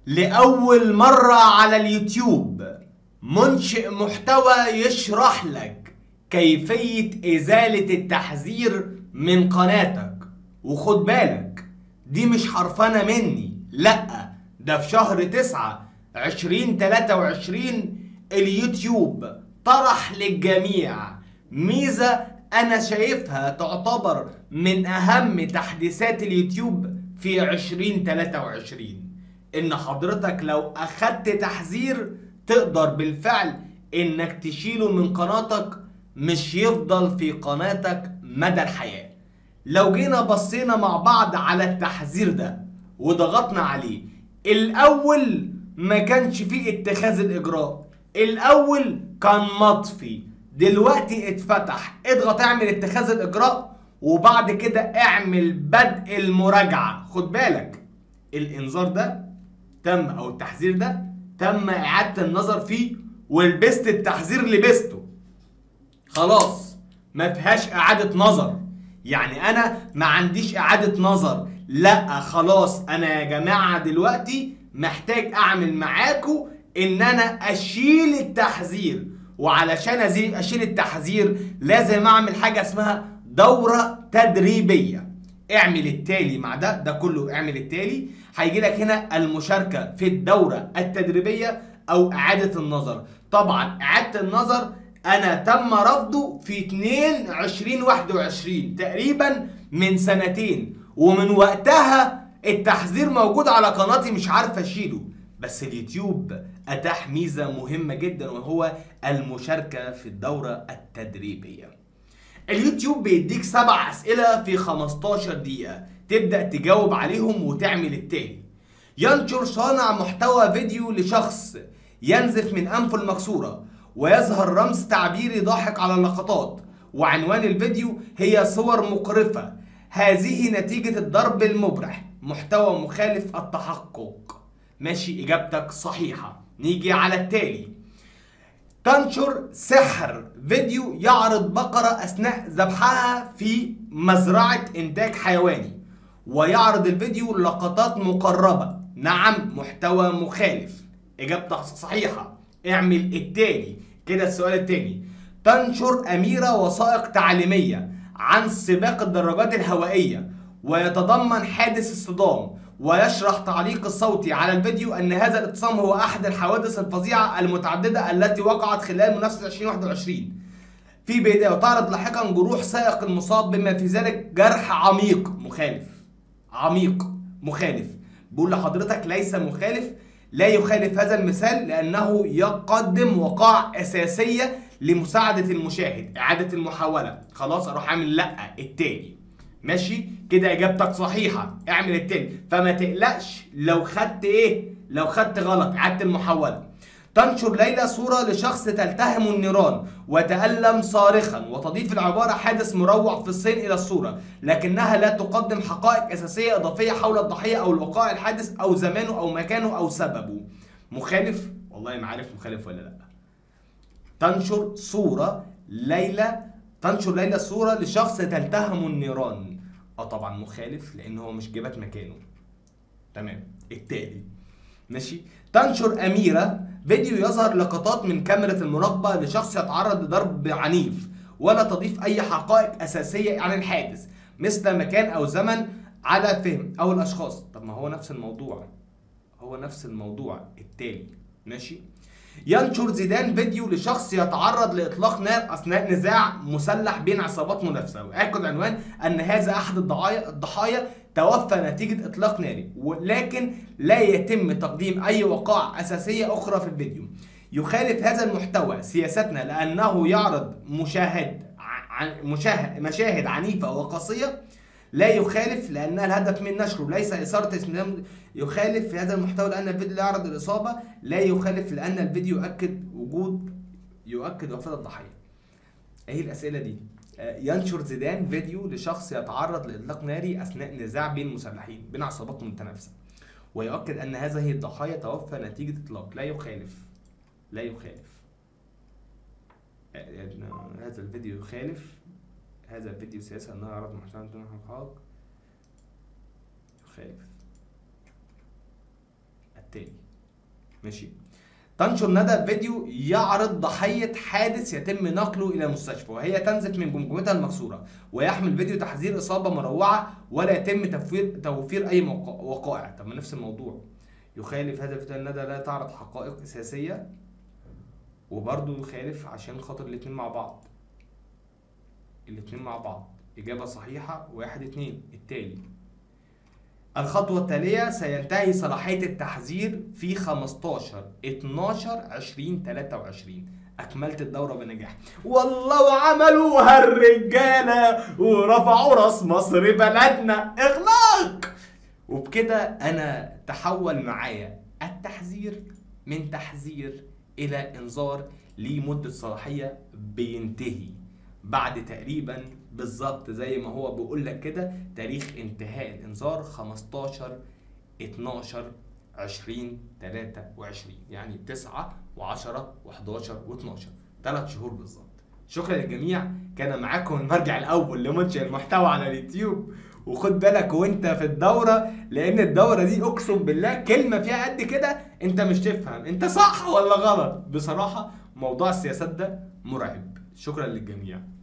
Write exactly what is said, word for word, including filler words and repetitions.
لأول مرة على اليوتيوب منشئ محتوى يشرح لك كيفية إزالة التحذير من قناتك. وخد بالك، دي مش حرفنة مني، لأ، ده في شهر تسعة عشرين تلاتة وعشرين اليوتيوب طرح للجميع ميزة أنا شايفها تعتبر من أهم تحديثات اليوتيوب في عشرين تلاتة وعشرين، ان حضرتك لو اخدت تحذير تقدر بالفعل انك تشيله من قناتك، مش يفضل في قناتك مدى الحياة. لو جينا بصينا مع بعض على التحذير ده وضغطنا عليه، الاول ما كانش فيه اتخاذ الاجراء، الاول كان مطفي، دلوقتي اتفتح. اضغط اعمل اتخاذ الاجراء وبعد كده اعمل بدء المراجعة. خد بالك، الانذار ده تم او التحذير ده تم اعادة النظر فيه، ولبست التحذير لبسته خلاص، ما فيهاش اعادة نظر. يعني انا ما عنديش اعادة نظر، لا خلاص، انا يا جماعة دلوقتي محتاج اعمل معاكم ان انا اشيل التحذير. وعلشان اشيل التحذير لازم اعمل حاجة اسمها دورة تدريبية. اعمل التالي مع ده ده كله، اعمل التالي، هيجي لك هنا المشاركة في الدورة التدريبية او اعادة النظر. طبعا اعادة النظر انا تم رفضه في اتنين عشرين واحد وعشرين، تقريبا من سنتين، ومن وقتها التحذير موجود على قناتي مش عارف اشيله. بس اليوتيوب اتاح ميزة مهمة جدا، وهو المشاركة في الدورة التدريبية. اليوتيوب بيديك سبع اسئلة في خمستاشر دقيقة تبدأ تجاوب عليهم وتعمل التالي: ينشر صانع محتوى فيديو لشخص ينزف من أنفه المكسورة ويظهر رمز تعبيري ضاحك على اللقطات، وعنوان الفيديو هي صور مقرفة، هذه نتيجة الضرب المبرح، محتوى مخالف التحقق. ماشي، إجابتك صحيحة. نيجي على التالي: تنشر سحر فيديو يعرض بقرة أثناء ذبحها في مزرعة إنتاج حيواني، ويعرض الفيديو لقطات مقربة. نعم، محتوى مخالف. إجابتك صحيحة. اعمل التاني كده. السؤال التاني: تنشر أميرة وثائق تعليمية عن سباق الدراجات الهوائية ويتضمن حادث الصدام، ويشرح تعليق الصوتي على الفيديو أن هذا الاتصام هو أحد الحوادث الفظيعة المتعددة التي وقعت خلال منافسة عشرين واحد وعشرين في بداية، وتعرض لاحقا جروح سائق المصاب بما في ذلك جرح عميق. مخالف. عميق مخالف. بقول لحضرتك ليس مخالف، لا يخالف هذا المثال لأنه يقدم وقائع أساسية لمساعدة المشاهد. إعادة المحاولة. خلاص، أروح أعمل لأ التاني. ماشي كده، اجابتك صحيحه. اعمل التاني، فما تقلقش لو خدت ايه، لو خدت غلط. اعاده المحاوله: تنشر ليلى صوره لشخص تلتهم النيران وتألم صارخا، وتضيف العباره حادث مروع في الصين الى الصوره، لكنها لا تقدم حقائق اساسيه اضافيه حول الضحيه او الوقائع الحادث او زمانه او مكانه او سببه. مخالف. والله ما عارف مخالف ولا لا. تنشر صوره ليلى تنشر ليلى صورة لشخص تلتهم النيران. اه طبعا مخالف، لان هو مش جابت مكانه. تمام. التالي: ماشي. تنشر أميرة فيديو يظهر لقطات من كاميرا المراقبة لشخص يتعرض لضرب عنيف، ولا تضيف أي حقائق أساسية عن الحادث مثل مكان أو زمن على فهم أو الأشخاص. طب ما هو نفس الموضوع، هو نفس الموضوع. التالي: ماشي. ينشر زيدان فيديو لشخص يتعرض لإطلاق نار أثناء نزاع مسلح بين عصابات منافسة، ويأكد عنوان أن هذا أحد الضحايا الضحايا توفى نتيجة إطلاق ناري، ولكن لا يتم تقديم أي وقائع أساسية أخرى في الفيديو. يخالف هذا المحتوى سياستنا لأنه يعرض مشاهد مشاهد مشاهد عنيفة وقاسية. لا يخالف لأن الهدف من نشره ليس إثارة استخدام. يخالف في هذا المحتوى لأن الفيديو لا يعرض الإصابة. لا يخالف لأن الفيديو يؤكد وجود يؤكد وفاة الضحية. إيه الأسئلة دي؟ ينشر زيدان فيديو لشخص يتعرض لإطلاق ناري أثناء نزاع بين مسلحين بين عصابات متنافسة، ويؤكد أن هذه الضحايا توفى نتيجة إطلاق. لا يخالف. لا يخالف. هذا الفيديو يخالف. هذا الفيديو سياسة أنه يعرض محتوى دون حقائق. يخالف. التالي. ماشي. تنشر ندى فيديو يعرض ضحية حادث يتم نقله إلى المستشفى وهي تنزف من جمجمتها المكسورة، ويحمل فيديو تحذير إصابة مروعة ولا يتم توفير توفير أي وقائع. طب ما نفس الموضوع. يخالف هذا الفيديو ندى لا تعرض حقائق أساسية، وبرضه يخالف عشان خاطر الاتنين مع بعض. الاتنين مع بعض إجابة صحيحة. واحد اتنين. التالي. الخطوة التالية سينتهي صلاحية التحذير في خمستاشر اتناشر عشرين تلاتة وعشرين. أكملت الدورة بنجاح. والله وعملوها الرجالة ورفعوا راس مصر بلدنا إغلاق. وبكده أنا تحول معايا التحذير من تحذير إلى إنذار لمدة صلاحية بينتهي بعد تقريبا بالظبط زي ما هو بيقول لك كده تاريخ انتهاء الانذار خمستاشر اتناشر عشرين تلاتة وعشرين، يعني تسعة وعشرة وحداشر واتناشر، ثلاث شهور بالظبط. شكرا للجميع. كان معاكم المرجع الاول لمنشئ المحتوى على اليوتيوب. وخد بالك وانت في الدوره، لان الدوره دي اقسم بالله كلمه فيها قد كده انت مش تفهم انت صح ولا غلط. بصراحه موضوع السياسات ده مرعب. شكرا للجميع.